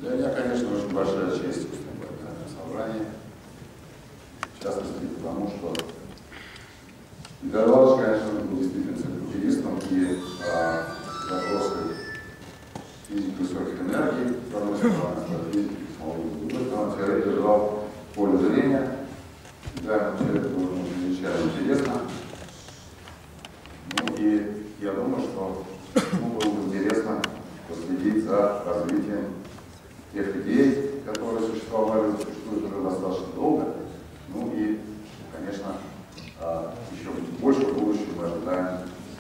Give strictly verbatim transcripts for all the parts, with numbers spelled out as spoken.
Для меня, конечно, очень большая честь выступать на этом собрании. В частности, потому что Игорь Иванович, конечно, был действительно централистом, и а, вопросы физики высоких энергий, с одной стороны, физики, с другой стороны, теория держал в поле зрения. Да, это было чрезвычайно интересно. Ну и я думаю, что ему было бы интересно последить за развитием тех идей, которые существовали, существуют уже достаточно долго. Ну и, конечно, еще больше в будущем мы ожидаем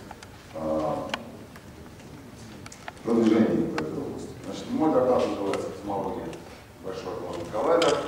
продвижения в этой области. Значит, мой доклад называется «Космология большой квантовый коллайдер».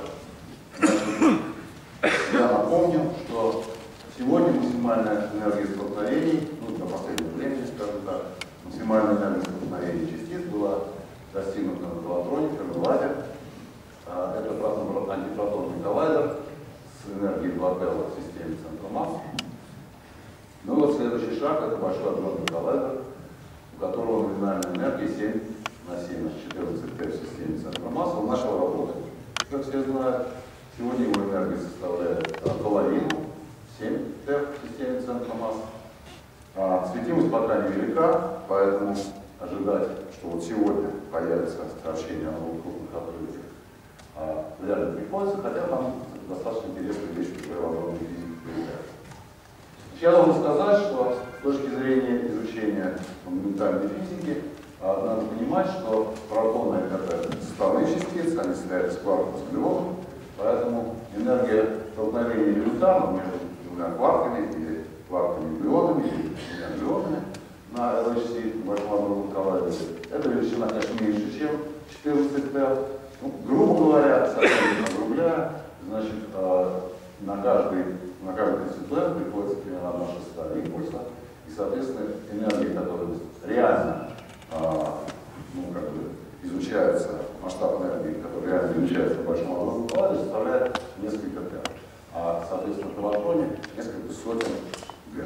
Я напомню, что сегодня максимальная энергия столкновений, ну, до последнего времени, скажем так, максимальная энергия столкновений частиц была достигнута на коллатроне, Ферми-Ладе. Это антипротонный коллайдер с энергией два Телла в системе центра масс. Ну вот следующий шаг — это большой адронный коллайдер, у которого номинальная энергия семь на семь, значит четырнадцать Т в системе центра масс. Он начал работать, как все знают. Сегодня его энергия составляет половину, семь Т в системе центра масс. А светимость пока невелика, поэтому ожидать, что вот сегодня появится сообщение о новых крупных открытиях, а, реально приходится, хотя там достаточно интересные вещи уже во многих физиках появляются. Я должен сказать, что с точки зрения изучения фундаментальной физики а, надо понимать, что протоны — это составные частицы, они состоят из кварков с глюонов, поэтому энергия столкновения элементарно между двумя кварками или кварками и глюонами, или двумя глюонами на эл эйч си, большом адронном коллайдере, эта величина, конечно, меньше, чем четырнадцать Т. Ну, грубо говоря, совсем округляя, значит, э, на каждый, на каждый конституент приходится примерно одна шестая импульса, и, соответственно, энергия, которая реально э, ну, как бы изучается, масштаб энергии, который реально изучается в большом адронном коллайдере, составляет несколько Т. А, соответственно, в коллатроне несколько сотен Г.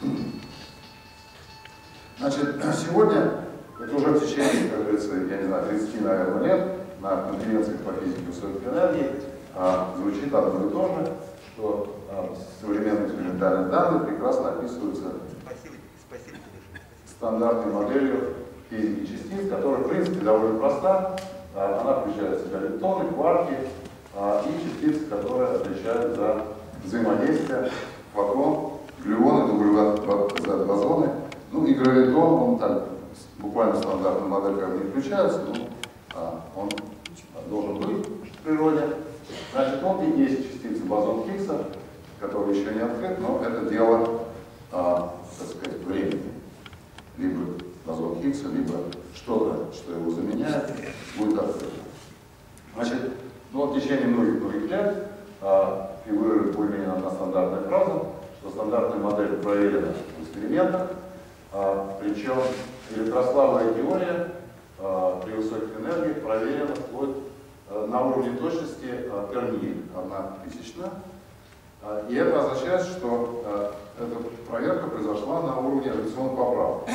Значит, сегодня, это уже в течение, как говорится, я не знаю, тридцати, наверное, лет, на конференциях по физике высоких энергий а, звучит одно и то же, что а, современные экспериментальные данные прекрасно описываются спасибо, спасибо. стандартной моделью физики частиц, которая, в принципе, довольно проста. А, она включает в себя leptoны, кварки а, и частицы, которые отвечают за взаимодействие фотон, глюоны, бозоны. Ну и гравитон, он так, буквально стандартная модель как бы не включается, но а, он должен быть в природе. Значит, он и есть частицы бозон Хиггса, который еще не открыт, но это дело, а, так сказать, времени. Либо бозон Хиггса, либо что-то, что его заменяет, будет открыто. Значит, ну, в течение многих-многих лет а, фигурирует более-менее одна стандартная фраза, что стандартная модель проверена в экспериментах. А, причем электрослабая теория а, при высоких энергиях проверена вплоть а, на уровне точности а, Ферми, одна тысячная. А, и это означает, что а, эта проверка произошла на уровне радиационных поправок.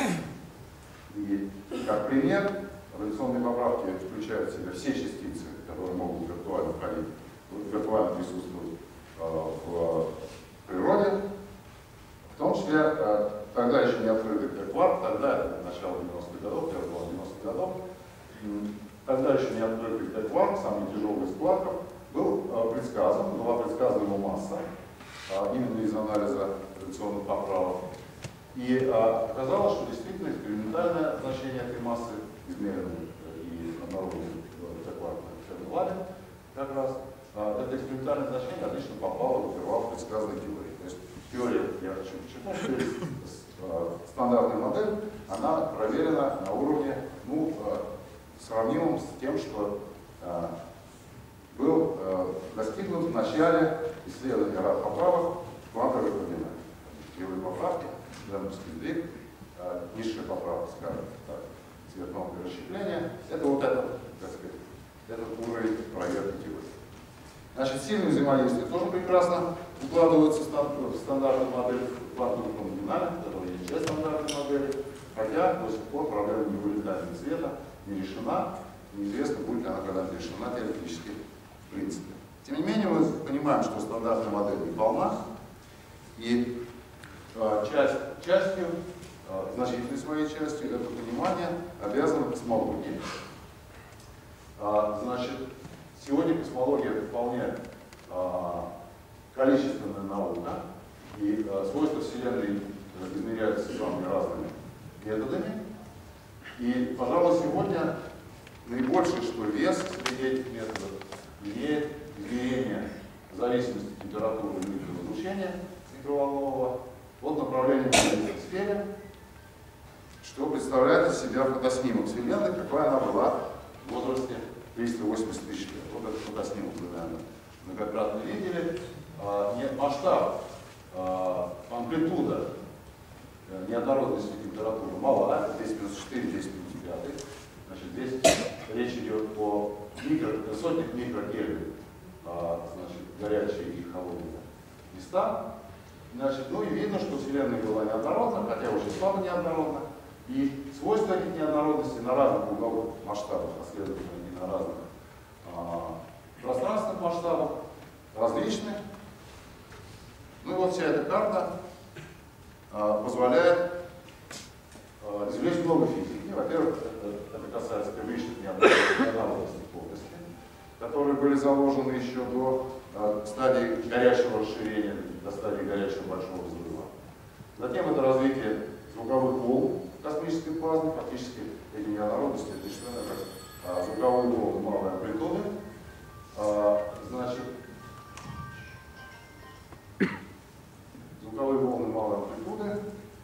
И как пример, радиационные поправки включают в себя все частицы, которые могут виртуально входить, виртуально присутствовать а, в природе. В том числе, а, тогда еще не открытый кварк, тогда это начало девяностых годов, первого девяностых годов, тогда еще не открытый кварк, самый тяжелый из кварков, был а, предсказан, была предсказана его масса, а, именно из анализа радиационных поправок. И а, оказалось, что действительно экспериментальное значение этой массы, измеренное и обнаруженное в кварке на Ферми-Ладе, как раз, а, это экспериментальное значение отлично попало в интервал предсказанной теории. То есть теория, я хочу подчеркнуть, стандартная модель, она проверена на уровне, ну, сравнимом с тем, что э, был э, достигнут в начале исследования ряда поправок квантовой координаты. Теория поправки, Джемовский сдвиг, э, низшая поправка, скажем так, цветного расщепления. Это вот этот, так сказать, этот уровень проверки теории. Значит, сильное взаимодействие тоже прекрасно укладывается в стандартную модель квантовых номиналов, которая есть часть стандартной модели, хотя до сих пор проблема невылетания цвета не решена. неизвестно, будет ли она когда-то решена теоретически в принципе. Тем не менее, мы понимаем, что стандартная модель не полна, и э, часть, частью, э, значительной своей частью, это понимание обязано космологии. Э, значит, сегодня космология это вполне э, количественная наука, и э, свойства Вселенной измеряются самыми разными методами. И, пожалуй, сегодня наибольший, что вес среди этих методов имеет измерение зависимости температуры и микроизлучения микроволнового от направления в сфере, что представляет из себя фотоснимок Вселенной, какая она была в возрасте триста восемьдесят тысяч лет. Вот этот фотоснимок вы, наверное, многократно видели. А, нет, масштаб, а, амплитуда неоднородности температуры мала, десять минус четыре, десять минус пять. Значит, здесь речь идет о микро, сотнях микрокельвин, а, значит, горячие и холодные места. Значит, ну и видно, что Вселенная была неоднородна, хотя очень слабо неоднородна. И свойства этих неоднородностей на разных угловых масштабах, а следовательно и на разных а, пространственных масштабах различны. Ну и вот вся эта карта а, позволяет а, извлечь много физики. Во-первых, это, это касается первичных неоднородностей плотности, которые были заложены еще до а, стадии горячего расширения, до стадии горячего большого взрыва. Затем это развитие звуковых волн космической плазмы. Фактически эти неоднородности это что как а, звуковые волны малой амплитуды. А, значит, звуковые волны малой амплитуды.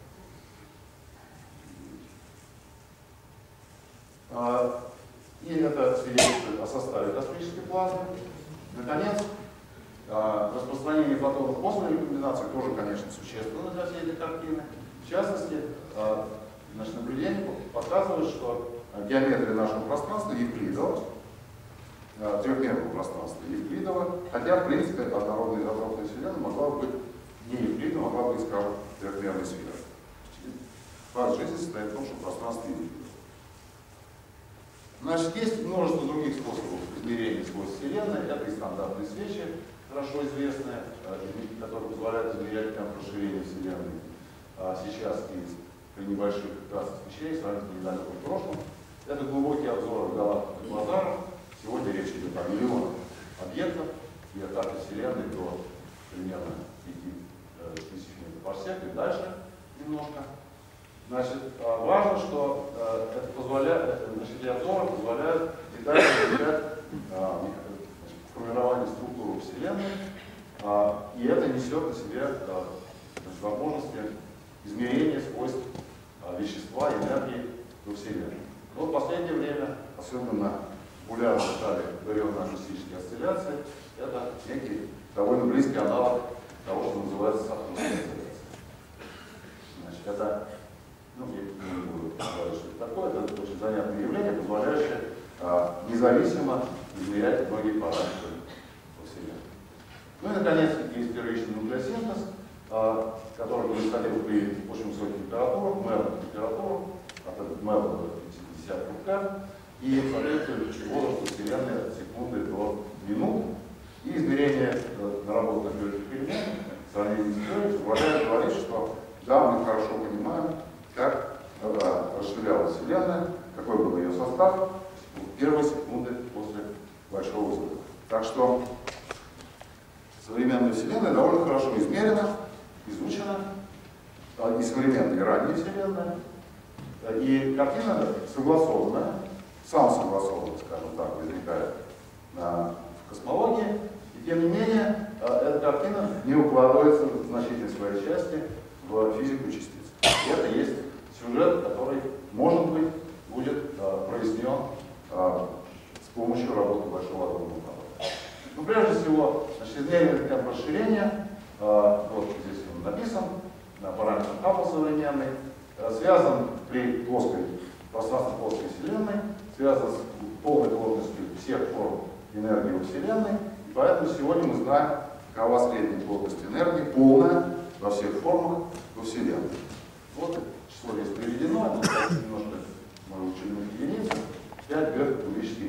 А, и это свидетельствует о составе космической плазмы. Наконец, а, распространение фотонов после рекомбинации тоже, конечно, существенно для всей этой картины. В частности, а, наше наблюдение показывает, что геометрия нашего пространства Евклидова, а, трехмерного пространства Евклидова, хотя, в принципе, однородная изотропная Вселенная могла быть не Евклидова, могла быть, скажем, трехмерной сферой. Факт жизни состоит в том, что пространство Евклидова. Значит, есть множество других способов измерения свойств Вселенной. Это и стандартные свечи, хорошо известные, которые позволяют измерять темп расширения Вселенной. Сейчас и при небольших концентрациях свечей, сравнительно недалеком прошлом. Это глубокий обзор галактик и квазаров. Сегодня речь идет о миллионах объектов и от карты Вселенной до примерно пяти тысяч метров и дальше немножко. Значит, важно, что это позволяет, значит, эти обзоры позволяют детально изучать формирование структуры Вселенной, и это несет на себе значит, возможности измерения свойств вещества, энергии во Вселенной. Но в последнее время, особенно популярно стали барионно-акустические осцилляции, это некий довольно близкий аналог того, что называется сахарная осцилляция. Значит, это Ну, я не буду говорить, что это такое. Это очень занятное явление, позволяющее а, независимо измерять многие параметры по Вселенной. Ну и, наконец, есть первичный нуклеосинтез, а, который происходил при очень высоких температурах, меловых температурах, от этого мелового пятьдесят КП, и, соответственно, возраст Вселенной от секунды до минут. И измерение наработанных перемен, сравнение с теорией, позволяет говорить, что да, мы хорошо понимаем, как когда расширялась Вселенная, какой был ее состав в первые секунды после большого взрыва. Так что современная Вселенная довольно хорошо измерена, изучена, и современная, и ранняя Вселенная. И картина согласованная, сам согласованная, скажем так, возникает в космологии. И тем не менее, эта картина не укладывается в значительной своей части в физику частиц. И это есть сюжет, который, может быть, будет э, прояснен э, с помощью работы большого атомного потока. Ну, прежде всего, значит, измерение темп расширения, э, вот здесь он написан, на параметр Хаббл современный, э, связан при плоской, пространстве плоской Вселенной, связан с полной плотностью всех форм энергии во Вселенной, и поэтому сегодня мы знаем, какова средняя плотность энергии, полная во всех формах во Вселенной. Вот число здесь приведено, это немножко мы учили единицы, пять бет кубических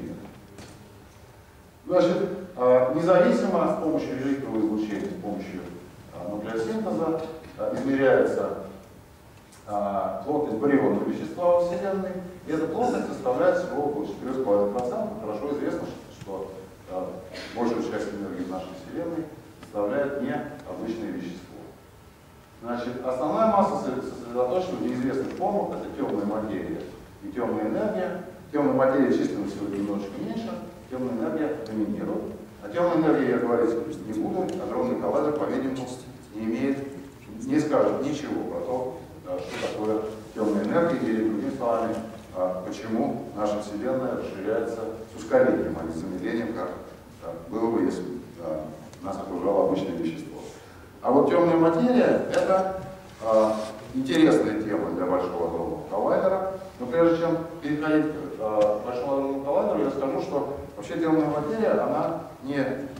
Значит, независимо с помощью великого излучения, с помощью нуклеосинтеза измеряется плотность барионного вещества во Вселенной, и эта плотность составляет всего около четырёх с половиной процентов. Хорошо известно, что большую часть энергии в нашей Вселенной составляет необычное вещество. Значит, основная масса сосредоточена в неизвестных формах, это темная материя и темная энергия. Темная материя численностью немножечко меньше, темная энергия доминирует. О темной энергии я говорить не буду, адронный коллайдер, по-видимому, не имеет, не скажет ничего про то, что такое темная энергия, или, другими словами, почему наша Вселенная расширяется с ускорением, а не с замедлением, как было бы, если нас окружало обычное вещество. А вот темная материя — это интересная тема для Большого адронного коллайдера. Но прежде чем переходить к Большому адронному коллайдеру, я скажу, что вообще темная материя, она не,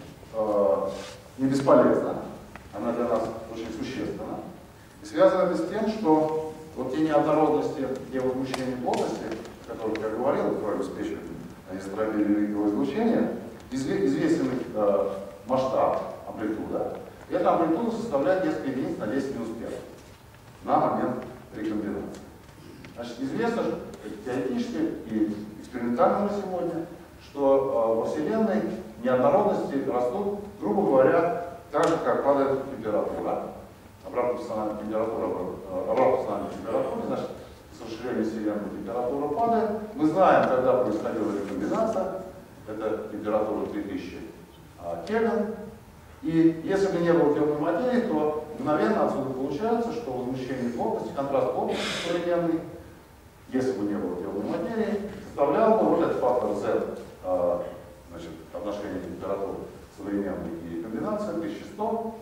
не бесполезна, она для нас очень существенна. И связано это с тем, что вот те неоднородности, те возмущения плотности, о которых я говорил, которые обеспечивают анизотропию великого излучения, известен э, масштаб, амплитуда. И эта амплитуда составляет несколько единиц на десять минус пять на момент рекомбинации. Значит, известно теоретически и экспериментально на сегодня, что э, во Вселенной неоднородности растут, грубо говоря, так же, как падает температура. Обратная пропорциональная температура, обратная пропорциональная температура, значит, с расширением Вселенной температура падает. Мы знаем, когда происходила рекомбинация, это температура три тысячи Кельвин. И если бы не было темной материи, то мгновенно отсюда получается, что возмущение плотности, контраст плотности современный, если бы не было темной материи, составлял бы вот этот фактор Z, значит, отношение температуры современной и комбинации тысяча сто.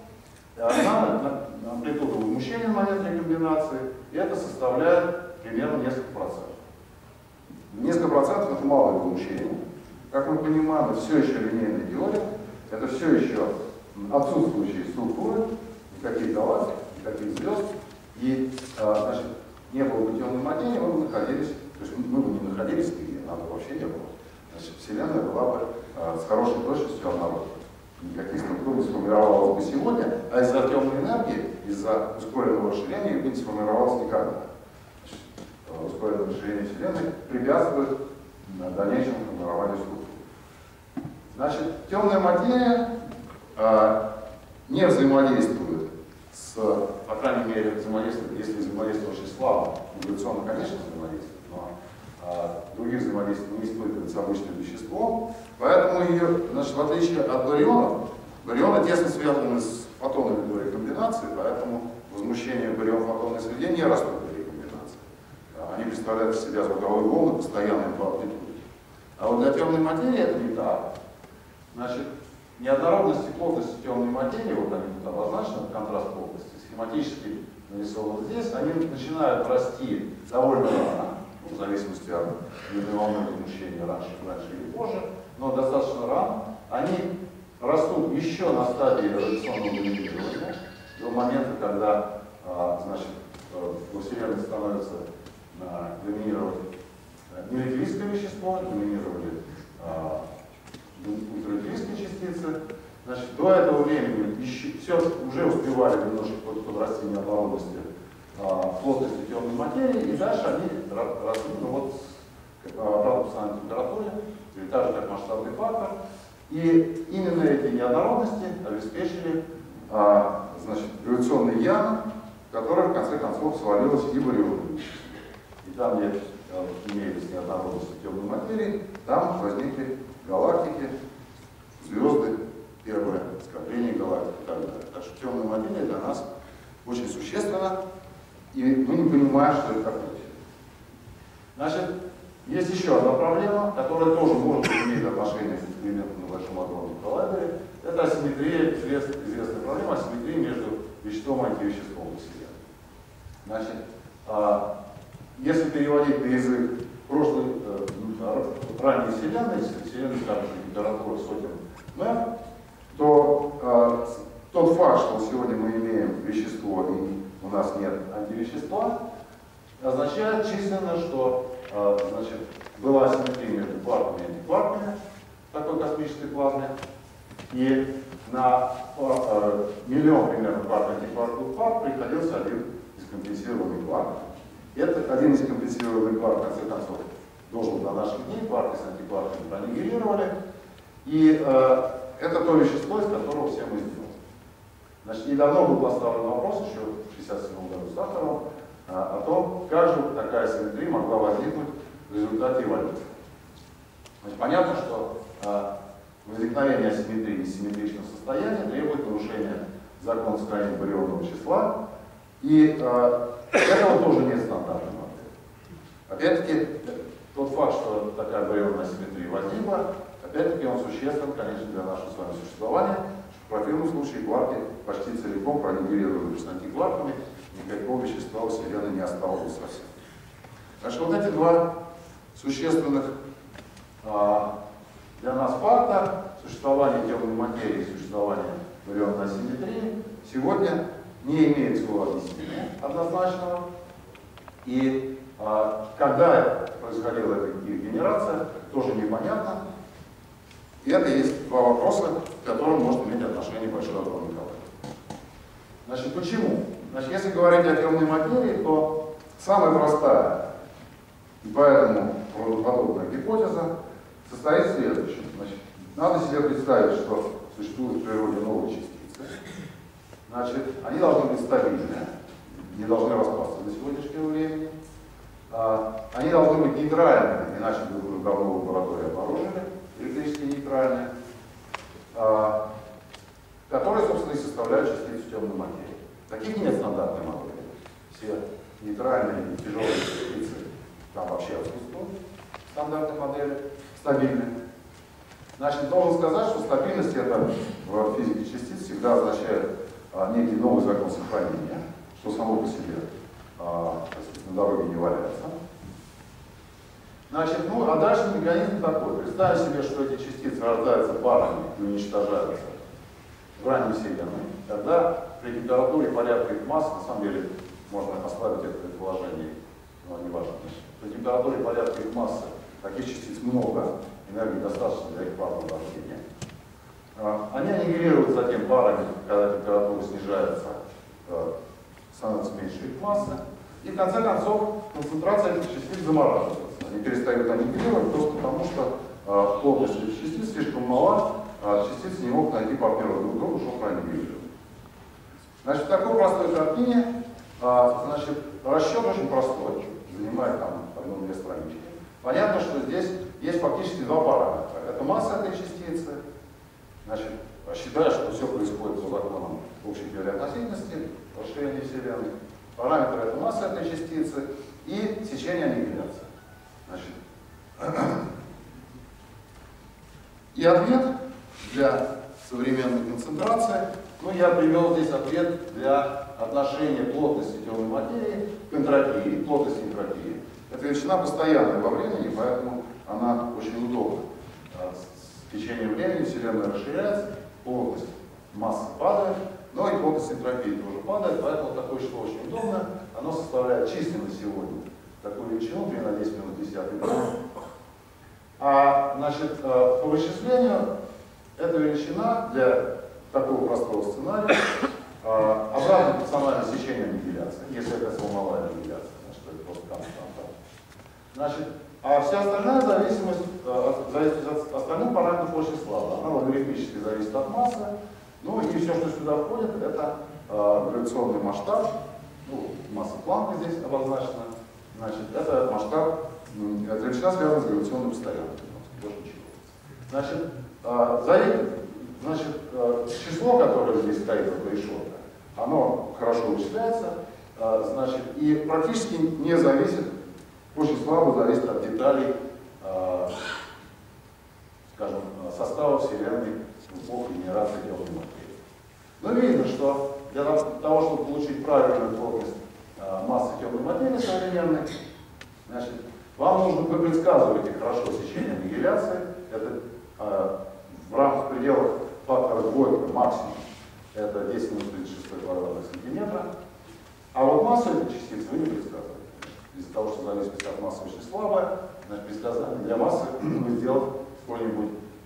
Она амплитуда возмущения на момент рекомбинации, и это составляет примерно несколько процентов. Несколько процентов — это малое возмущение. Как мы понимаем, это все еще линейная теория, это все еще отсутствующие структуры, никаких галактик, никаких звезд, и, значит, не было бы темной материи, мы бы находились, то есть мы бы не находились нигде, надо вообще не было. Значит, Вселенная была бы с хорошей точностью однородной. Никаких структур не сформировалось бы сегодня, а из-за темной энергии, из-за ускоренного расширения их бы не сформировалось никогда. Значит, ускоренное расширение Вселенной препятствует дальнейшему формированию структур. Значит, темная материя э, не взаимодействует с, по крайней мере, взаимодействует, если взаимодействует очень слабо, эволюционно, конечно, взаимодействует, но э, других взаимодействий не испытывает с обычным веществом. Поэтому ее, значит, в отличие от барионов, барионы тесно связаны с фотонами до рекомбинации, поэтому возмущения барион-фотонной среде не растут до рекомбинации. Они представляют из себя звуковые волны, постоянные по амплитуде. А вот для темной материи это не так. Значит, неоднородность и плотность темной материи, вот они тут обозначены, контраст плотности, схематически нарисованы здесь, они начинают расти довольно рано, в зависимости от волны возмущения раньше, раньше или позже, но достаточно рано. Они растут еще на стадии радиационного доминирования, до момента, когда, значит, во Вселенной становится доминировать нелитвийское вещество, доминировали ультрафиолетовые частицы. Значит, до этого времени еще, все уже успевали немножко подрасти неоднородности плотности темной материи, и дальше они росли, ну вот, с обратной пропорциональной температуре, или так же, как масштабный фактор. И именно эти неоднородности обеспечили а, значит, гравитационные ямы, в которые в конце концов свалилась и барионное вещество. И там, где а, имеются неоднородности темной материи, там возникли галактики, звезды, первое скопление галактик и так далее. Так что темная материя для нас очень существенна, и мы не понимаем, что это такое. Значит, есть еще одна проблема, которая тоже может иметь отношение к эксперименту на Большом адронном коллайдере. Это асимметрия, известная, известная проблема, асимметрия между веществом и антивеществом во Вселенной. Значит, а, если переводить на язык прошлой, э, ранней Вселенной, если Вселенная, скажем, температура сотен мэф, то э, тот факт, что сегодня мы имеем вещество и у нас нет антивещества, означает численно, что э, значит, была асимметрия между кварками и антикварками. такой космической плазме. И на э, миллион примерно кварк антикварковых пар приходился один из компенсированных кварков. Это один из компенсированных кварк, в конце концов, должен до наших дней, кварки с антикварками проаннигилировали. И э, это то вещество, из которого все мы сделаны. Значит, недавно был поставлен вопрос, еще в шестьдесят седьмом году Сахаровым, э, о том, как же такая симметрия могла возникнуть в результате эволюции. Значит, понятно, что э, возникновение асимметрии и симметричного состояния требует нарушения закона сохранения барионного числа, и э, этого тоже нет стандартной модели. Опять-таки, тот факт, что такая барионная асимметрия возникла, опять-таки он существен, конечно, для нашего с вами существования. В противном случае кварки почти целиком проаннигилировались с антикварками, никакого вещества у Вселенной не осталось бы совсем. Так что вот эти два существенных а, для нас факта, существование темной материи и существование барионной асимметрии, сегодня не имеет своего объяснения однозначного. И а, когда происходила эта генерация, тоже непонятно. И это есть два вопроса, к которым может иметь отношение Большой адронный коллайдер. Значит, почему? Значит, если говорить о темной материи, то самая простая и поэтому правдоподобная гипотеза состоит в следующем. Значит, надо себе представить, что существуют в природе новые частицы. Значит, они должны быть стабильны, не должны распасться до сегодняшнего времени. Они должны быть нейтральными, иначе бы уже давно в лаборатории обнаружили, электрически нейтральные, которые, собственно, и составляют частицу темной материи. Таких нет стандартной модели. Все нейтральные и тяжелые частицы там вообще отсутствуют в стандартной модели, стабильные. Значит, должен сказать, что стабильность это в физике частиц всегда означает а, некий новый закон сохранения, что само по себе а, так сказать, на дороге не валяется. Значит, ну а дальше механизм такой. Представим себе, что эти частицы рождаются парами и уничтожаются в ранней Вселенной. Тогда при температуре порядка их массы, на самом деле, можно ослабить это предположение, но не важно. При температуре порядка их массы таких частиц много, энергии достаточно для их парного рождения. Они аннигилируют затем парами, когда температура снижается, становится меньше их массы. И в конце концов концентрация этих частиц замораживается. Они перестают аннигилировать просто потому, что э, плотность этих частиц слишком мала, а частицы не могут найти партнера друг другу, чтобы проаннигилировать. Значит, в такой простой картине э, значит, расчет очень простой, занимает там одну-две странички. Понятно, что здесь есть фактически два параметра. Это масса этой частицы, значит, считая, что все происходит по законам общей теории относительности, расширения Вселенной. Параметр это масса этой частицы и сечение аннигиляции. Значит, и ответ для современной концентрации, ну я привел здесь ответ для отношения плотности темной материи к энтропии, плотности энтропии. Эта величина постоянная во времени, поэтому она очень удобна. С течением времени Вселенная расширяется, плотность массы падает, но и плотность энтропии тоже падает, поэтому такое число очень удобно. Оно составляет численно сегодня такую величину три на десять минус десятый. А значит, по вычислению эта величина для такого простого сценария обратно пропорционально сечению аннигиляции, если это сломовая аннигиляция, значит, это просто константа. Значит, а вся остальная зависимость, зависимость от остальных параметров очень слабая. Она логарифмически зависит от массы. Ну и все, что сюда входит, это э, гравитационный масштаб, ну, масса Планка здесь обозначена. Значит, это масштаб, эта величина связана с гравитационным постоянством. Больше ничего. Значит, э, за, значит э, число, которое здесь стоит, это решетка, оно хорошо вычисляется, э, значит, и практически не зависит, очень слабо зависит от деталей, э, скажем, состава Вселенной в эпоху генерации темной материи. Но видно, что для того, чтобы получить правильную плотность э, массы темной материи современной, значит, вам нужно, вы предсказываете хорошо сечение аннигиляции, это э, в рамках пределов фактора двойка максимум, это десять минус тридцать шесть квадратных сантиметра, а вот массу этой частицы вы не предсказываете. Из-за того, что зависимость от массы очень слабая, значит, предсказание для массы вы сделать сколь-нибудь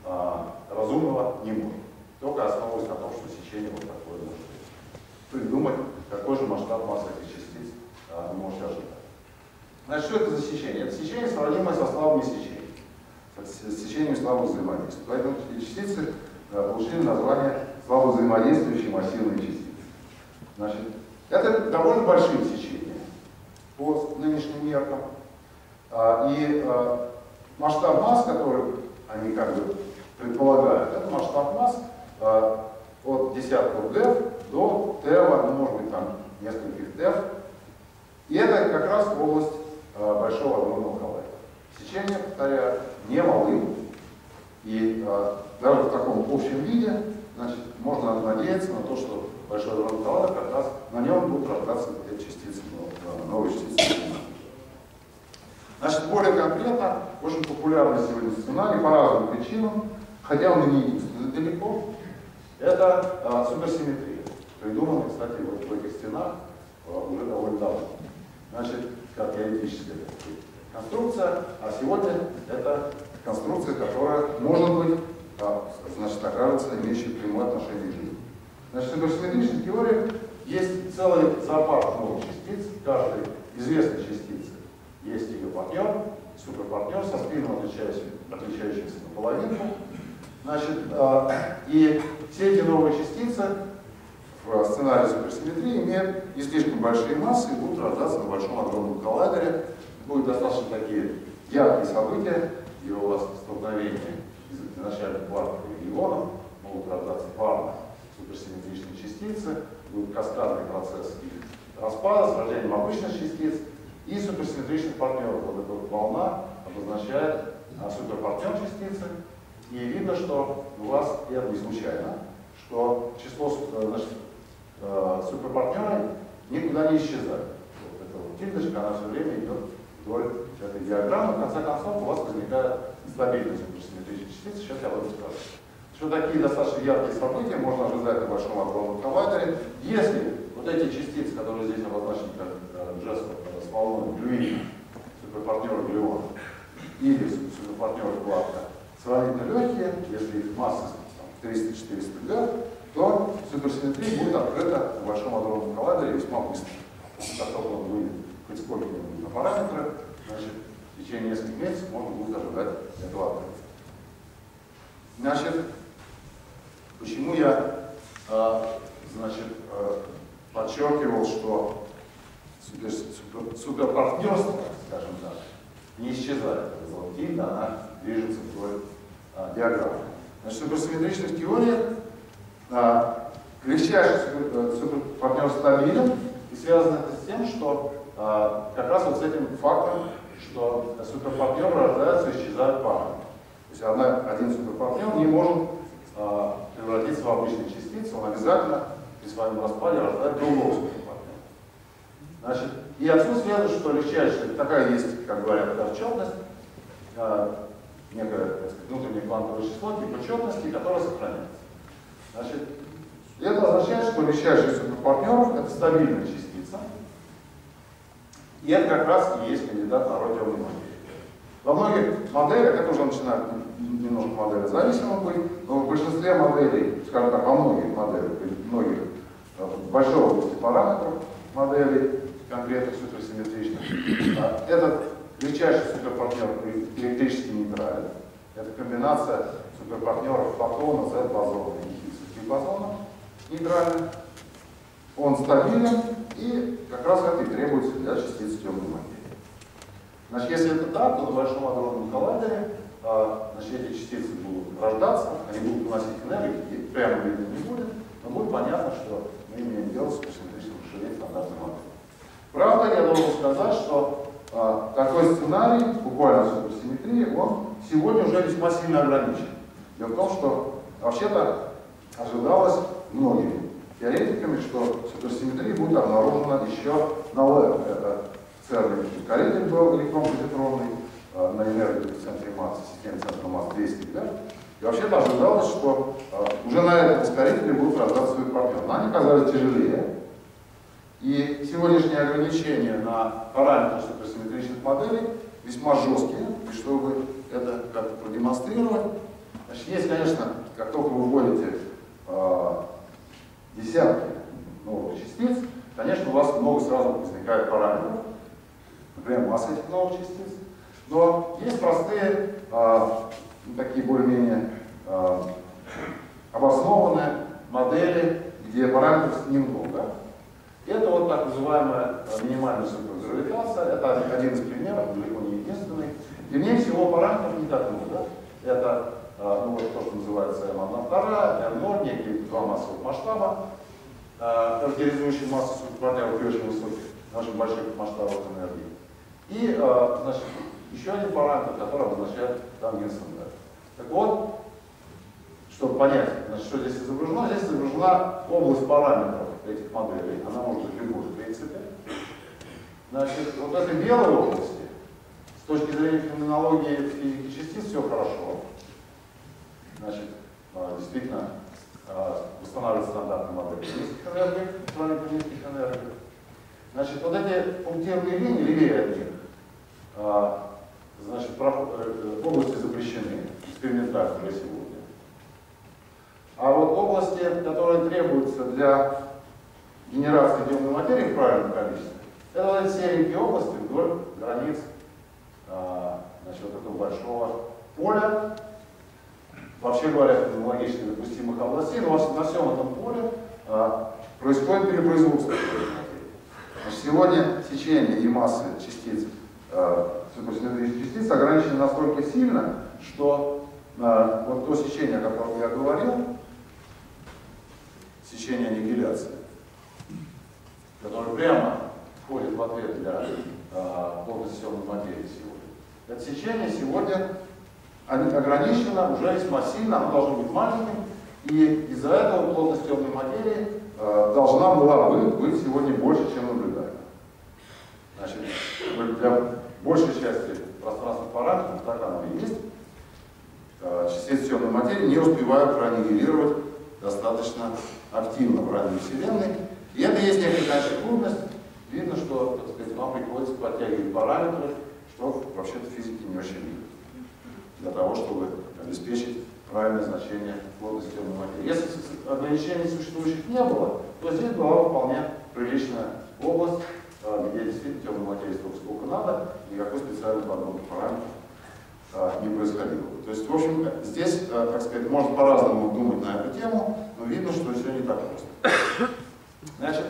а, разумного не может. Только основываясь на том, что сечение вот такое может быть. Придумать, какой же масштаб массы этих частиц а, вы можете ожидать. Значит, что это за сечение? Это сечение, сравнимое со слабыми сечениями, с сечением слабых взаимодействий. Поэтому эти частицы а, получили название слабо взаимодействующие массивные частицы. Значит, это довольно большие сечения по нынешним меркам. А, и а, масштаб масс, который они как бы предполагают, это масштаб масс а, от десятков деф до тева, ну, может быть, там нескольких деф. И это как раз область а, большого адронного коллайдера. Сечение, повторяю, не малым. И а, даже в таком общем виде, значит, можно надеяться на то, что большой адронный коллайдер, как раз на нем будут рождаться эти частицы, новые частицы. Значит, более конкретно, очень популярный сегодня сценарий по разным причинам, хотя он и не единственный далеко, это а, суперсимметрия, придуманная, кстати, вот в этих стенах а, уже довольно давно. Значит, как теоретическая конструкция, а сегодня это конструкция, которая может быть, а, значит, окажется имеющей прямое отношение к жизни. Значит, в суперсимметричной теории есть целый зоопарк новых частиц, каждой известной частицы есть ее партнер, суперпартнер со спином, отличающимся наполовинку. Значит, э, и все эти новые частицы в сценарии суперсимметрии имеют не слишком большие массы и будут рождаться на большом адронном коллайдере. Будут достаточно такие яркие события, где у вас столкновение изначально кварков и ионов, могут рождаться парно суперсимметричные частицы, будет каскадный процесс их распада с рождением обычных частиц и суперсимметричных партнеров. Вот эта вот волна обозначает а, суперпартнер частицы. И видно, что у вас, и это не случайно, что число значит, суперпартнеров никуда не исчезает. Вот эта вот тильдочка, она все время идет вдоль этой диаграммы. В конце концов у вас возникает стабильная суперсимметричная частица. Сейчас я об этом скажу. Что такие достаточно яркие события можно ожидать на большом адронном коллайдере, если вот эти частицы, которые здесь обозначены как Джессер с волной глюина, суперпартнеры глюона, или суперпартнеры кварка, сравнительно легкие, если их масса триста-четыреста деф, то суперсимметрия будет открыта на большом адронном коллайдере весьма быстро. Как только он выйдет хоть сколько-нибудь на параметры, значит, в течение нескольких месяцев можно будет ожидать этого открытия. Значит, почему я э, значит, э, подчеркивал, что супер, супер, суперпартнерство, скажем так, не исчезает. Золотильда, она движется вдоль э, диаграммы. Значит, в суперсимметричных теориях э, легчайший супер, суперпартнер стабилен, и связано это с тем, что э, как раз вот с этим фактом, что суперпартнеры рождаются и исчезают парами. То есть одна, один суперпартнер не может э, превратиться в обычную частицу, он обязательно при своем распаде рождает другого суперпартнера. Значит, и отсюда следует, что легчайшая, такая есть, как говорят, отчетность, э, некое, так сказать, внутреннее квантовое число, типа четности, которое сохраняется. Значит, это означает, что легчайший суперпартнеров это стабильная частица, и это как раз и есть кандидат на роль темной материи. Во многих моделях, это уже начинает немножко модели зависимо быть, но в большинстве моделей, скажем так, во многих моделях, многих большой области параметров моделей, конкретных суперсимметричных, этот легчайший суперпартнер электрически нейтрален. Это комбинация суперпартнеров фотона, Z-бозона и Хиггса-бозона нейтральный. Он стабилен, и как раз это и требуется для частиц темной материи. Значит, если это так, то на большом адронном коллайдере значит, эти частицы будут рождаться, они будут уносить энергию, и прямо видно не будет, но будет понятно, что мы имеем дело с суперсимметричным расширением стандартной модели. Правда, я должен сказать, что а, такой сценарий, буквально суперсимметрии, он сегодня уже весьма сильно ограничен. Дело в том, что вообще-то ожидалось многими теоретиками, что суперсимметрия будет обнаружена еще на ЛЭП. Это церный ускоритель был электрон-позитронный э, на энергию в центре массы, системе центра масс двести, да? И вообще-то ожидалось, что э, уже на этом ускорителе будут рождаться суперпартнеры. Но они оказались тяжелее. И сегодняшние ограничения на параметры суперсимметричных моделей весьма жесткие. И чтобы это как-то продемонстрировать, Значит, есть, конечно, как только вы вводите э, десятки новых частиц, конечно, у вас много сразу возникает параметров, например, масса этих новых частиц. Но есть простые, э, такие более-менее э, обоснованные модели, где параметров немного. Это вот так называемая минимальная супергравитация. Это один из примеров, далеко не единственный. И мне всего параметров не так много. Это ну, вот то, что называется эм одна вторая, эм ноль, некие два массовых масштаба, характеризующие массу суперпараллелов очень высоких, наших больших масштабов энергии. И значит, еще один параметр, который обозначает тангенс-энергию. Так вот, чтобы понять, значит, что здесь изображено, здесь изображена область параметров этих моделей. Она может быть любой, в принципе. Значит, вот в этой белой области, с точки зрения феноменологии физики частиц, все хорошо. Значит, действительно восстанавливается стандартная модель низких энергий, сравнительно низких энергий. Значит, вот эти пунктирные линии, левее от них, значит, области запрещены, экспериментально для сегодня. А вот области, которые требуются для генерации темной материи в правильном количестве, это вот эти серенькие области вдоль границ значит, вот этого большого поля. Вообще говоря, феноменологически допустимых областей, но на всем этом поле а, происходит перепроизводство материи. Значит, сегодня сечение и массы частиц, а, суперсимметрических частиц ограничены настолько сильно, что а, вот то сечение, о котором я говорил, сечение аннигиляции, которое прямо входит в ответ для а, плотности темной материи сегодня, это сечение сегодня ограничено уже весьма сильно, оно должно быть маленьким, и из-за этого плотность темной материи э, должна была бы быть сегодня больше, чем наблюдаема. Значит, для большей части пространственных параметров так оно и есть. Э, частицы темной материи не успевают проаннигилировать достаточно активно в ранней Вселенной. И это есть некая, конечно, трудность. Видно, что, так сказать, вам приходится подтягивать параметры, что вообще-то физики не очень любят, для того, чтобы обеспечить правильное значение плотности темной материи. Если ограничений существующих не было, то здесь была вполне приличная область, где действительно темной материи столько, сколько надо, никакой специальной подгонки параметров не происходило. То есть, в общем, здесь, так сказать, можно по-разному думать на эту тему, но видно, что все не так просто. Значит,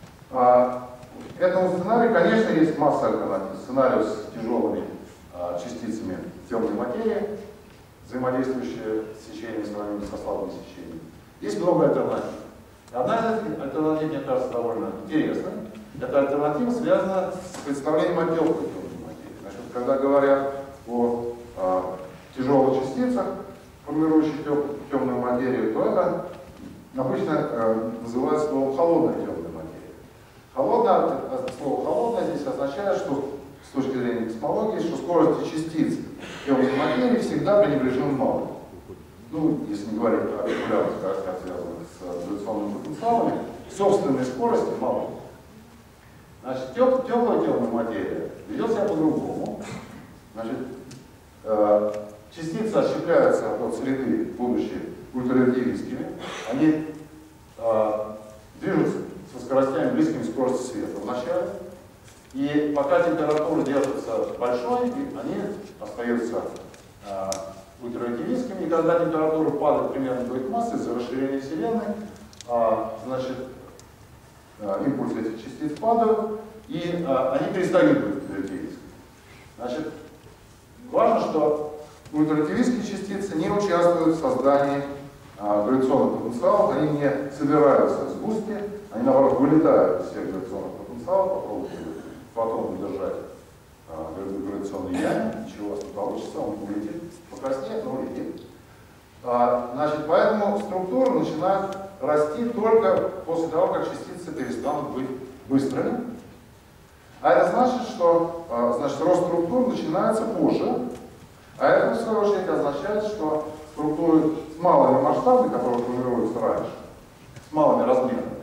этому сценарию, конечно, есть масса альтернатив. Сценарий с тяжелыми частицами темной материи, взаимодействующие с сечением, сравнительно со слабым сечением. Есть много альтернатив. Одна из этих альтернатив, мне кажется, довольно интересной. Эта альтернатива связана с представлением о теплой темной материи. Значит, когда говорят о а, тяжелых частицах, формирующих тем, темную материю, то это обычно а, называется словом холодная темная материя. Холодная, слово холодная здесь означает, что с точки зрения космологии, что скорости частиц темной материи всегда пренебрежимо мало. Ну, если не говорить о популярных скоростях, связанных с гравитационными потенциалами, собственной скорости мало. Значит, теп теплая темная материя ведет себя по-другому. Значит, э, частицы отщепляются от среды, будучи ультрарелятивистскими. Они э, движутся со скоростями, близкими к скорости света вначале. И пока температура держится большой, они остаются э, ультрарелятивистскими. И когда температура падает примерно до их массы из-за расширения Вселенной, э, значит, э, импульсы этих частиц падают, и э, они перестают быть ультрарелятивистскими. Значит, важно, что ультрарелятивистские частицы не участвуют в создании э, гравитационных потенциалов, они не собираются в сгустки, они наоборот вылетают из всех гравитационных потенциалов, попробуйте фотон удержать а, гравитационной яме, ничего у вас не получится, он улетит, покраснеет, но улетит. А, значит, поэтому структура начинает расти только после того, как частицы перестанут быть быстрыми. А это значит, что а, значит, рост структур начинается позже, а это, в свою очередь, означает, что структуры с малыми масштабами, которые формируются раньше, с малыми размерами,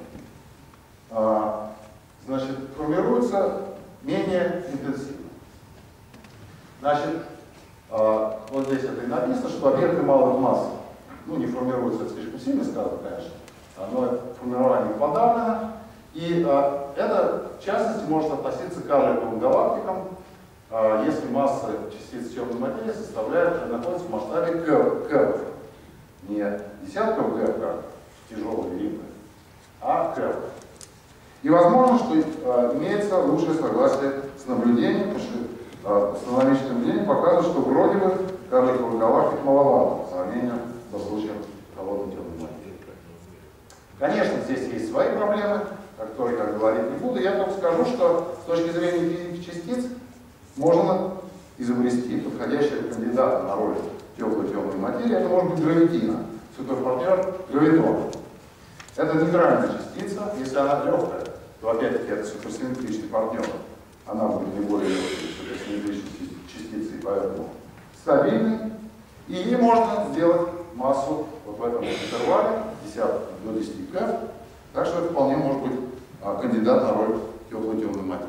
а, значит, формируются менее интенсивно. Значит, А, вот здесь это и написано, что объекты малых масс ну, не формируются, это слишком сильно сказано, конечно, но формирование подавлено. И а, это, в частности, может относиться к карликовым галактикам, а, если масса частиц темной материи составляет, находится в масштабе кэп. Не десятков гэп, как тяжелые рифы, а кэп. И возможно, что а, имеется лучшее согласие с наблюдением, потому что а, астрономическое наблюдение показывает, что вроде бы карликовых галактик маловато по сравнению с случаем холодной темной материи. Конечно, здесь есть свои проблемы, о которых я говорить не буду. Я только скажу, что с точки зрения физики частиц можно изобрести подходящего кандидата на роль теплой темной материи. Это может быть гравитина, суперпартнер гравитона. Это нейтральная частица, если она легкая, то опять-таки это суперсимметричный партнер. Она будет не более легкой суперсимметричной частицей, поэтому стабильной. И ей можно сделать массу вот в этом интервале десять до десяти кэп. Так что это вполне может быть а, кандидат на роль теплой темной материи.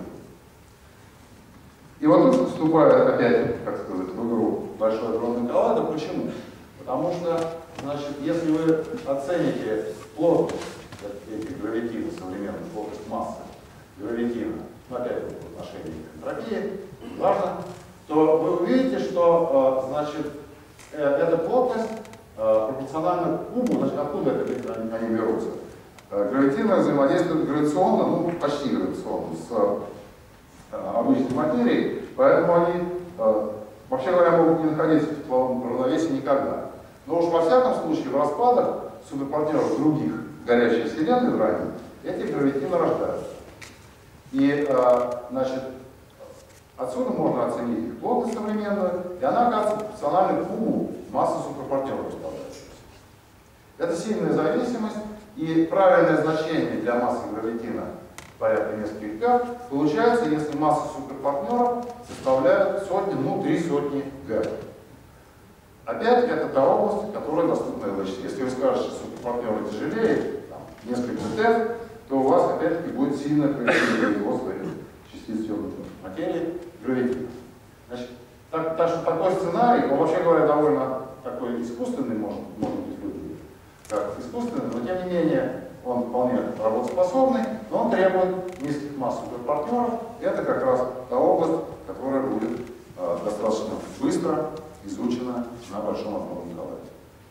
И вот тут вступает опять, как сказать, в игру большой адронный коллайдер. Почему? Потому что, значит, если вы оцените плотность этих гравитин, современных плотность массы гравитина, ну, опять в отношении к энтропии, важно, то вы увидите, что, значит, эта плотность пропорциональна кубу, значит, откуда это, они, они берутся. Гравитины взаимодействуют гравитационно, ну, почти гравитационно, с обычной материей, поэтому они, вообще говоря, могут не находиться в тепловом равновесии никогда. Но уж во всяком случае в распадах суперпартнеров других горячих вселенной ранее эти гравитины рождаются. И, значит, отсюда можно оценить их плотность современную, и она оказывается пропорциональной кубу массы суперпартнеров располагающихся. Это сильная зависимость, и правильное значение для массы гравитина порядка нескольких гэп получается, если масса суперпартнеров составляет сотни, ну, три сотни гэп. Опять-таки, это та область, которая доступна эл эйч си. Если вы скажете, что суперпартнеры тяжелее, там, несколько тэф, то у вас опять-таки будет сильное поведение производства частиц темной материи гравитина. Значит, так, так что такой сценарий, он, вообще говоря, довольно такой искусственный может, может быть выглядит, как искусственный, но тем не менее он вполне работоспособный, но он требует низких масс суперпартнеров. Это как раз та область, которая будет э, достаточно быстро изучена на большом адронном коллайдере.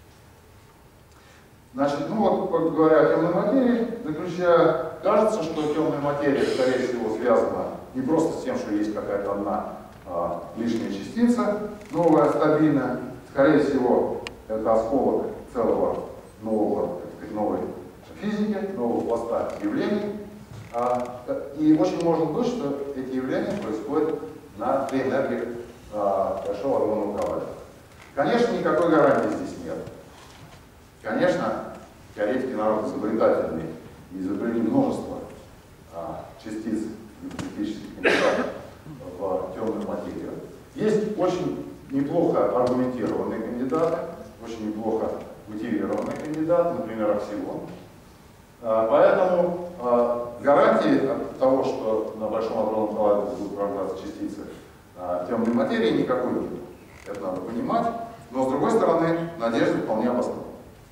Значит, ну вот, говоря о темной материи, заключая, кажется, что темная материя, скорее всего, связана не просто с тем, что есть какая-то одна а, лишняя частица, новая, стабильная. Скорее всего, это осколок целого нового, так сказать, новой физики, нового пласта явлений. А, и очень может быть, что эти явления происходят на при энергии а, большого адронного коллайдера. Конечно, никакой гарантии здесь нет. Конечно, теоретики народ изобретательный и изобрели множество а, частиц гипотетических кандидатов в темную материю. Есть очень неплохо аргументированные кандидаты, очень неплохо мотивированные кандидаты, например, аксион. А, поэтому а, гарантии от того, что на большом адронном коллайдере будут рождаться частицы а, темной материи, никакой нет. Это надо понимать. Но, с другой стороны, надежда вполне обоснована.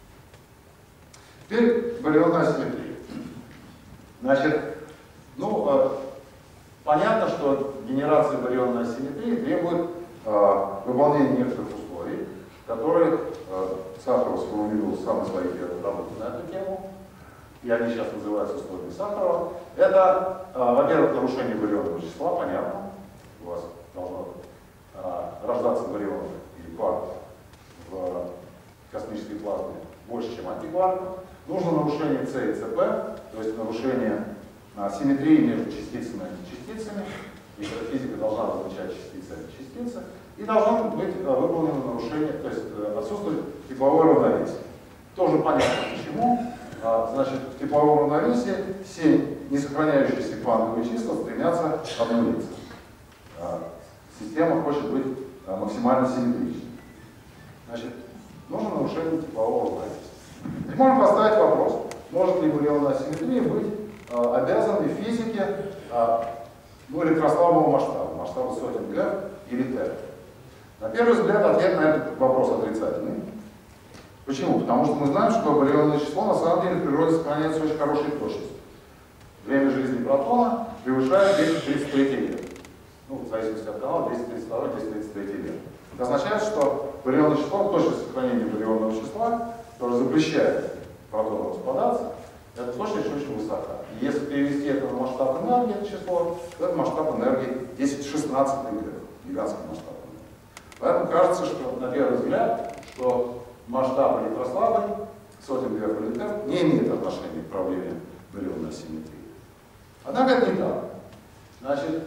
Теперь барионная симметрия. Значит, ну, э, понятно, что генерация барионной асимметрии требует э, выполнения некоторых условий, которые э, Сахаров сформулировал в самой своей первой работе на эту тему, и они сейчас называются условиями Сахарова. Это, э, во-первых, нарушение барионного числа, понятно, у вас должно э, рождаться барионов или кварков в космической плазме больше, чем антикварков. Нужно нарушение С и ЦП, то есть нарушение а, симметрии между частицами и частицами. И физика должна различать частицы от частицы. И должно быть а, выполнено нарушение, то есть а, отсутствует тепловое равновесие. Тоже понятно почему. А, значит, в тепловом равновесии все не сохраняющиеся квантовые числа стремятся обнулиться. А, система хочет быть а, максимально симметричной. Значит, нужно нарушение теплового равновесия. Теперь можно поставить вопрос, может ли барионная асимметрия быть э, обязанной физике э, ну, электрослабого масштаба, масштаба сотен гэп или тэф. На первый взгляд ответ на этот вопрос отрицательный. Почему? Потому что мы знаем, что барионное число на самом деле в природе сохраняется очень хорошей точностью. Время жизни протона превышает двести тридцать третий век. Ну, в зависимости от канала, двести тридцать второй — двести тридцать третий век. Это означает, что барионное число, точность сохранения барионного числа, которое запрещает протону распадаться, эта точность очень высока. И если перевести это на масштаб энергии, это число, то это масштаб энергии десять в шестнадцатый век, гигантский масштаб энергии. Поэтому кажется, что на первый взгляд, что масштаб электрослабый, сотен веков электр, не имеет отношения к проблеме барионной асимметрии. Однако это не так. Значит,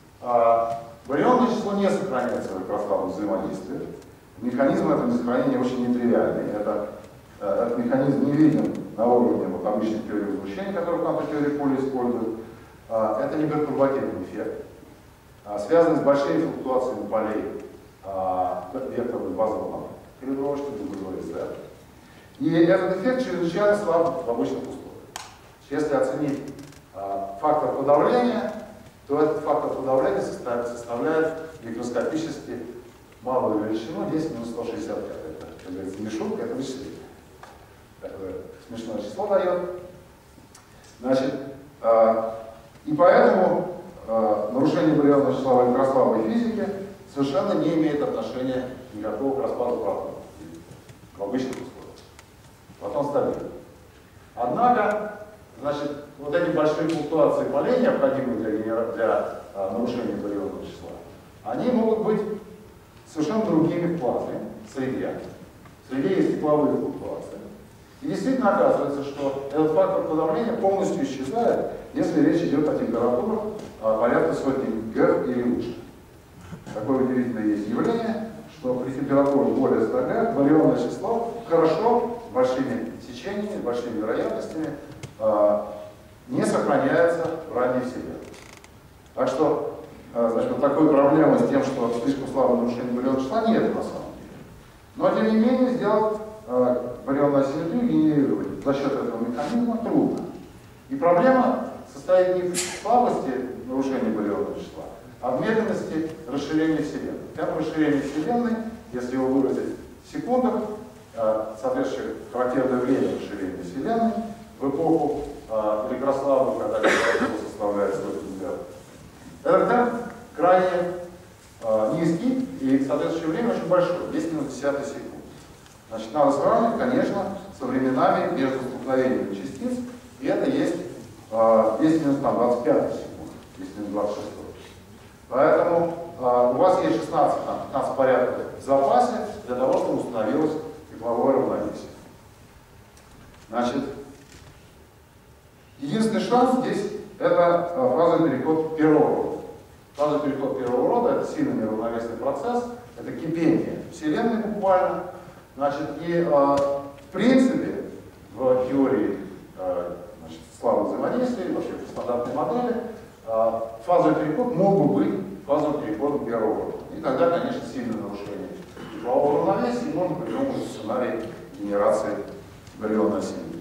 барионное число не сохраняется в электрослабом взаимодействии. Механизм этого сохранения очень нетривиальный. Это, этот механизм не виден на уровне вот, обычных теорий возмущения, которые квантовые теории поля используют. Это не пертурбативный эффект, связанный с большими флуктуациями полей векторной базового калибровочки, другой Z. И этот эффект чрезвычайно слаб в обычных условиях. Если оценить фактор подавления, то этот фактор подавления составляет, составляет микроскопически малую величину десять в минус сто шестьдесят пять. Это, как говорится, не шутка, это вычисление. Такое смешное число дает. Значит, э, и поэтому э, нарушение барионного числа в электрослабой физике совершенно не имеет отношения никакого к распаду протона в обычных условиях. Протон стабильный. Однако, значит, вот эти большие флуктуации полей, необходимые для, для, для а, нарушения барионного числа, они могут быть совершенно другими в плазме, в среде. В среде есть тепловые флуктуации. И действительно оказывается, что этот фактор подавления полностью исчезает, если речь идет о температурах а, порядка сотни Герц или выше. Такое удивительное есть явление, что при температуре более ста Герц барионное число хорошо, с большими течениями, большими вероятностями, а, не сохраняется в ранней Вселенной. Так что, значит, вот такой проблемы с тем, что слишком слабое нарушение барионного числа, нет на самом деле. Но, тем не менее, сделать э, барионную асимметрию генерировать за счет этого механизма трудно. И проблема состоит не в слабости нарушения барионного числа, а в медленности расширения Вселенной. Темп расширения Вселенной, если его выразить в секундах, э, соответствующее характерное время расширения Вселенной, в эпоху электрослабых, когда температура составляет сотни Герц, этот темп крайне э, низкий и, соответствующее время очень большое, десять минус десятых секунд. Значит, надо сравнивать, конечно, со временами между столкновениями частиц, и это есть э, десять минус двадцать пятых секунд, десять минус двадцать шестых. Поэтому э, у вас есть шестнадцать, там, пятнадцать порядков в запасе для того, чтобы установилось тепловое равновесие. Значит, единственный шанс здесь — это фазовый переход первого рода. Фазовый переход первого рода — это сильно неравновесный процесс, это кипение Вселенной буквально. Значит, и э, в принципе в теории э, значит, слабых взаимодействий, вообще в стандартной модели, э, фазовый переход мог бы быть фазовым переходом первого рода. И тогда, конечно, сильное нарушение теплового равновесия, и можно придумать сценарий генерации барионной асимметрии.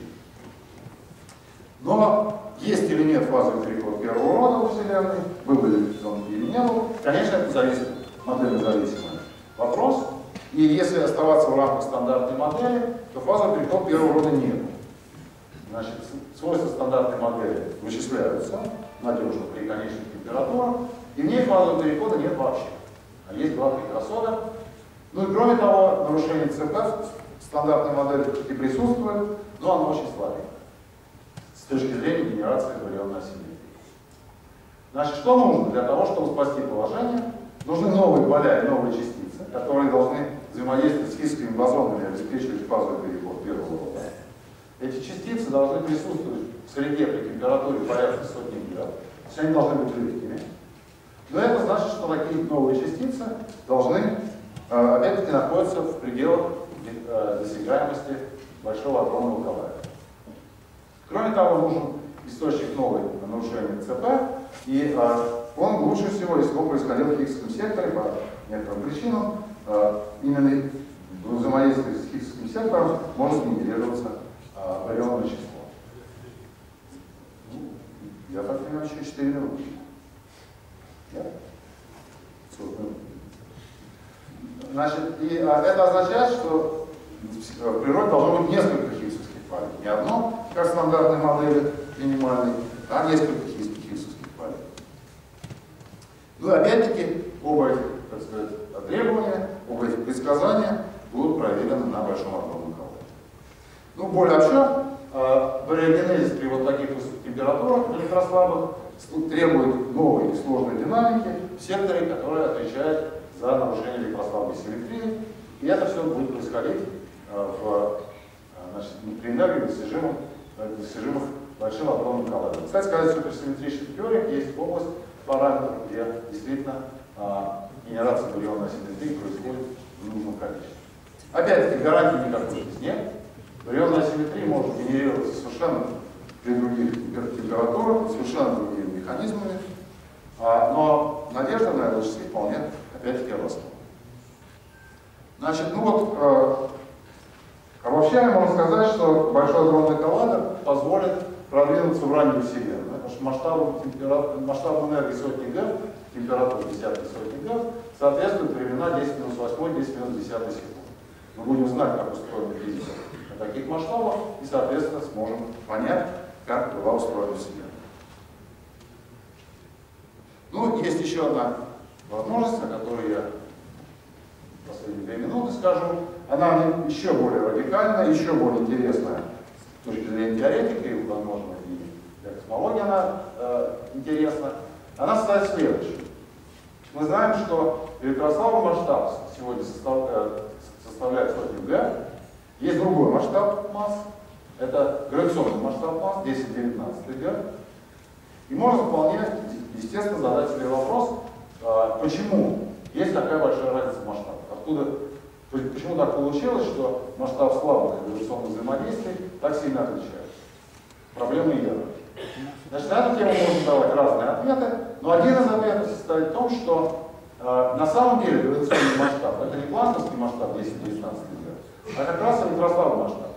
Но есть или нет фазовый переход первого рода у Вселенной, был ли он или не был, конечно, это зависит, модель зависимый вопрос. И если оставаться в рамках стандартной модели, то фазовый переход первого рода нет. Значит, свойства стандартной модели вычисляются надежно при конечных температурах, и в ней фазового перехода нет вообще. А есть два прекрасода. Ну и кроме того, нарушение ЦП в стандартной модели и присутствует, но оно очень слабенькое с точки зрения генерации барионной асимметрии. Значит, что нужно для того, чтобы спасти положение? Нужны новые поля и новые частицы, которые должны взаимодействовать с хиггсовыми бозонами и обеспечивать фазовый переход первого рода. Эти частицы должны присутствовать в среде при температуре порядка сотни Герц, то есть они должны быть легкими. Но это значит, что такие новые частицы должны, опять-таки, находиться в пределах досягаемости большого адронного коллайдера. Кроме того, нужен источник новой нарушения ЦП, и а, он лучше всего, если он происходил в хиггсовом секторе по некоторым причинам, а, именно в взаимодействии с хиггсовым сектором может генерироваться а, барионное число. Ну, я так понимаю, еще четыре минуты. Да? сорок минут. Да. Значит, и а, это означает, что в природе должно быть несколько хиггсовских полей. Не одно, как в стандартной модели минимальной, а несколько хиггсовских полей. Ну и опять-таки, оба этих, так сказать, требования, оба этих предсказания будут проверены на Большом адронном коллайдере. Ну, более общо, э, бариогенезис при вот таких высоких температурах электрослабых требует новой и сложной динамики в секторе, который отвечает за нарушение электрослабой симметрии. И это все будет происходить э, в, значит, при энергии, достижимых, достижимых большим адронным коллайдером. Кстати сказать, в суперсимметричных теориях есть область параметров, где действительно э, генерация барионной асимметрии происходит в нужном количестве. Опять-таки, гарантии никакой здесь нет. Барионная асимметрия может генерироваться совершенно при других температурах, совершенно другими механизмами, а, но надежда на эл эйч си вполне, опять-таки, росла. Значит, ну вот, э, обобщая, можно сказать, что Большой адронный коллайдер позволит продвинуться в раннюю Вселенную, потому что масштаб, масштаб энергии сотни Г, температура десятой сотни Г, соответствует времена десять минус восемь, десять минус десять секунд. Мы будем знать, как устроена физика на таких масштабах, и, соответственно, сможем понять, как была устроена Вселенная. Ну, есть еще одна возможность, о которой я в последние две минуты скажу. Она еще более радикальная, еще более интересная с точки зрения теоретики, и, возможно, и для космологии она э, интересна. Она состоит в следующем. Мы знаем, что электрослабый масштаб сегодня составляет, составляет сотню Г. Есть другой масштаб масс. Это гравитационный масштаб масс, десять девятнадцать Г. И можно вполне, естественно, задать себе вопрос, почему есть такая большая разница в масштабах. Откуда, почему так получилось, что масштаб слабых гравитационных взаимодействий так сильно отличается? Проблема иерархии. Значит, на эту тему можно давать разные ответы, но один из ответов состоит в том, что э, на самом деле гравитационный масштаб это не планковский масштаб десять девятнадцать Г, а как раз электрослабый масштаб.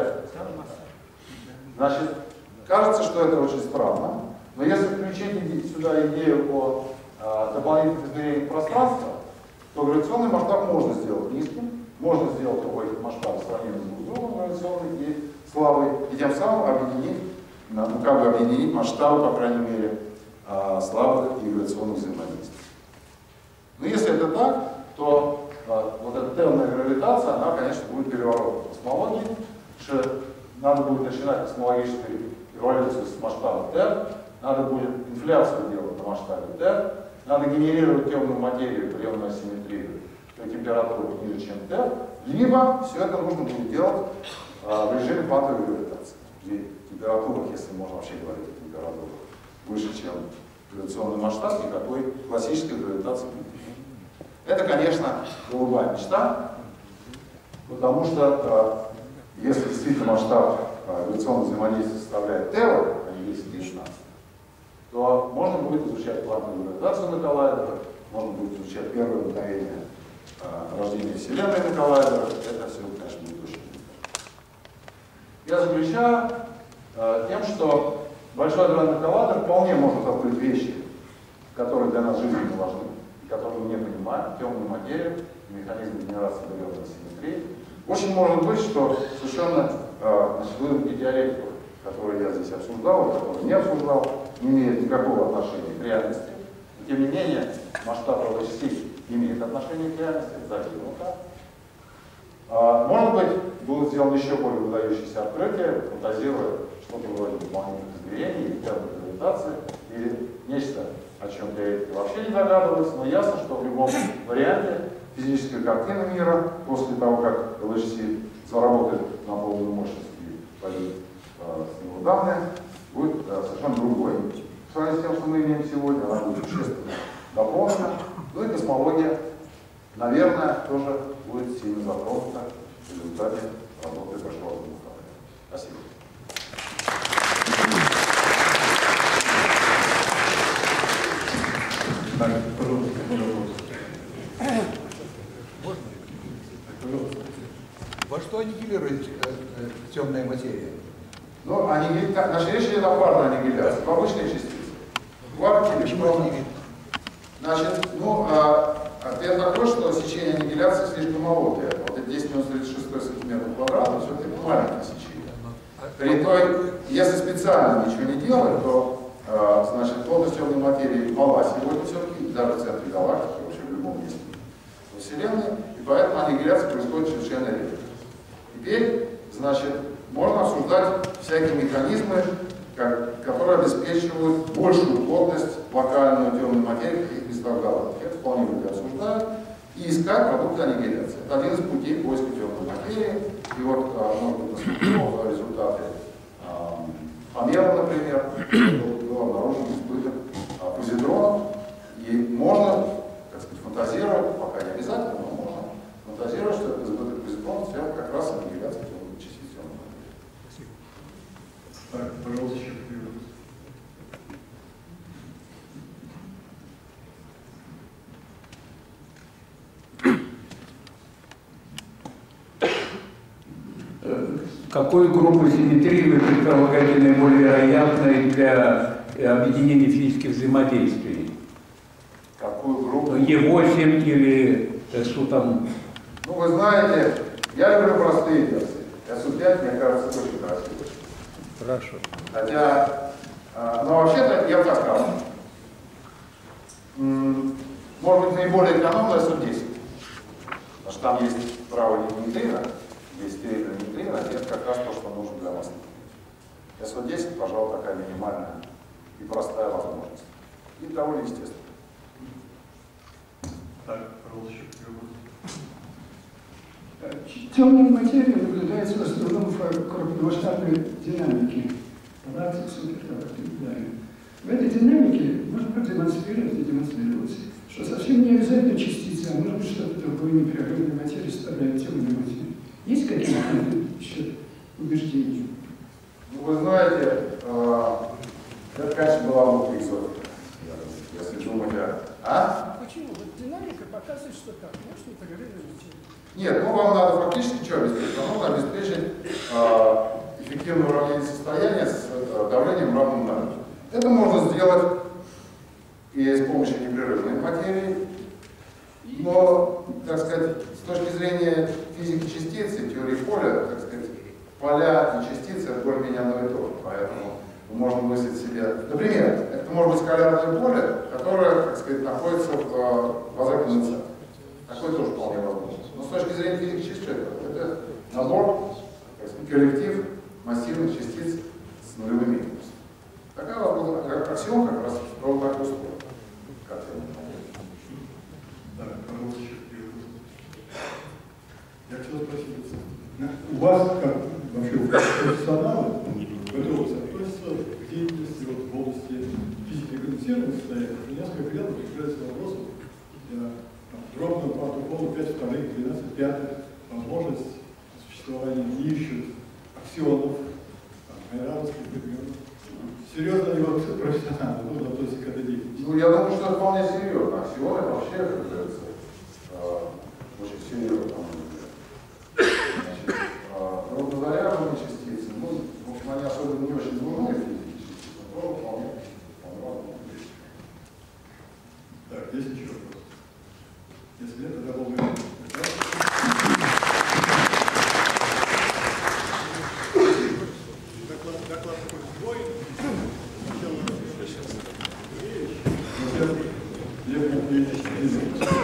Значит, кажется, что это очень странно, но если включить сюда идею о э, дополнительных измерениях пространства, то гравитационный масштаб можно сделать низким, можно сделать оба этих масштаба сравнимым друг с другом, гравитационный и слабый, и тем самым объединить, ну, как бы объединить масштабы, по крайней мере, э, слабых и гравитационных взаимодействий. Но если это так, то э, вот эта темная гравитация, она, конечно, будет переворотом в космологии, что надо будет начинать космологическую эволюцию с масштаба Т, надо будет инфляцию делать на масштабе Т, надо генерировать темную материю, приемную асимметрию при температуре ниже, чем Т, либо все это нужно будет делать э, в режиме квантовой гравитации. При температурах, если можно вообще говорить о температурах, выше, чем гравитационный масштаб, никакой классической гравитации нет. Это, конечно, голубая мечта, потому что э, если действительно масштаб э, гравитационного взаимодействия составляет Т, а не десять девятнадцать, то можно будет изучать квантовую гравитацию на коллайдерах, можно будет изучать первое мгновение э, рождения Вселенной на коллайдерах. Это все, конечно, будет очень интересно. Я заключаю э, тем, что Большой адронный коллайдер вполне может открыть вещи, которые для нас жизненно важны, и которые мы не понимаем, темную материю, механизм генерации барионной асимметрии. Очень может быть, что совершенно э, значит, выдумки теоретиков, которые я здесь обсуждал, которые не обсуждал, не имеют никакого отношения к реальности. Но, тем не менее, масштаб эл эйч си имеет отношение к реальности, обязательно так. А, может быть, будут сделаны еще более выдающиеся открытия, фантазируя что-то вроде дополнительных измерений, или термной гравитации, или нечто, о чем теоретики вообще не догадываются, но ясно, что в любом варианте физическая картина мира после того, как эл эйч си заработает на полную мощность и пойдет э, с него данные, будет э, совершенно другой. В сравнении с тем, что мы имеем сегодня, она будет существенно дополнена. Ну и космология, наверное, тоже будет сильно затронута в результате работы Большого адронного коллайдера. Спасибо. Так, пожалуйста, пожалуйста. Во что аннигилирует э, э, темная материя? Ну, аннигили... наша речь идет о парной аннигиляции, в обычной частице. Кварки или что? Значит, ну, а, ответ такой, что сечение аннигиляции слишком молодое. Вот это десять минус тридцать шесть сантиметров квадратных, все-таки маленькое сечение. При той, если специально ничего не делать, то э, значит, плотность темной материи мала сегодня все-таки, даже в центре галактики, вообще в любом месте во Вселенной, и поэтому аннигиляция происходит совершенно редко. Теперь, значит, можно обсуждать всякие механизмы, как, которые обеспечивают большую плотность локальную темной материи, каких местах галактики. Это вполне люди обсуждают. И искать продукты аннигиляции. Это один из путей поиска темной материи. И вот, может быть, посмотрел результаты Помера, например, был обнаружен избыток позитронов. И можно, так сказать, фантазировать, пока не обязательно, но можно фантазировать, что этот избыток позитронов связан как раз с аннигиляцией частиц темной материи. Спасибо. Так, пожалуйста, еще кто-нибудь. Какую группу симметрии вы предполагаете наиболее вероятной для объединения физических взаимодействий? Какую группу? Е восемь или что там? Ну, вы знаете, я люблю простые версии. эс у пять, мне кажется, очень красивый. Хорошо. Хотя, э, но вообще-то я бы так сказал. Может быть, наиболее экономный эс у десять. Потому что там есть правый нейтрино, есть стерильный нейтрино, и это как раз то, что нужно для массы. эс у десять, пожалуй, такая минимальная и простая возможность. И довольно естественно. Так, пожалуйста, еще кто-нибудь. Темная материя наблюдается в основном в крупномасштабной динамике. Галактик, супергалактик и так далее. В этой динамике можно продемонстрировать и демонстрировать, что совсем не обязательно частицы, а может быть что-то другое непрерывной материи составляет темную материю. Есть какие-то еще убеждения? Ну, вы знаете, э, это, конечно, была бы экзотика, если думать о... А? Почему? Вот динамика показывает, что так. Может, непрерывная материя. Нет, ну вам надо фактически что обеспечить? Вам нужно обеспечить э, эффективное уравнение состояния с э, давлением равным нулю. Это можно сделать и с помощью непрерывной материи, но, так сказать, с точки зрения физики частицы, теории поля, так сказать, поля и частицы это более-менее одно и то же. Поэтому мы можем мыслить себе, например, это может быть скалярное поле, которое, так сказать, находится в лазерном центре. Такое тоже вполне возможно. Но с точки зрения физики частиц, это набор, так сказать, коллектив массивных частиц с нулевыми импульсами. Такая аксиома как раз ровно так устроена. Так, пожалуйста, еще кто-нибудь. Я хотел спросить, у вас, как вообще у профессионала, готовы соответствовать к деятельности вот, в области физики конденсированных состояний, несколько лет появляется вопрос для дробного протокола пять вторых, двенадцать пятых, возможность существования ищут аксионов, айронских, например. Серьезно ли вот профессионально нужно относиться к этой деятельности? Ну, я думаю, что это вполне серьезно. Аксионы это вообще, как говорится, э, очень серьезно. Значит, э, равнозаряженные частицы, ну, в общем, они особенно не очень нужны физически частицы, но тоже вполне, вполне возможно. Так, есть еще вопрос? Если нет, тогда благодарю. Доклад, доклад такой свой. Сначала... Я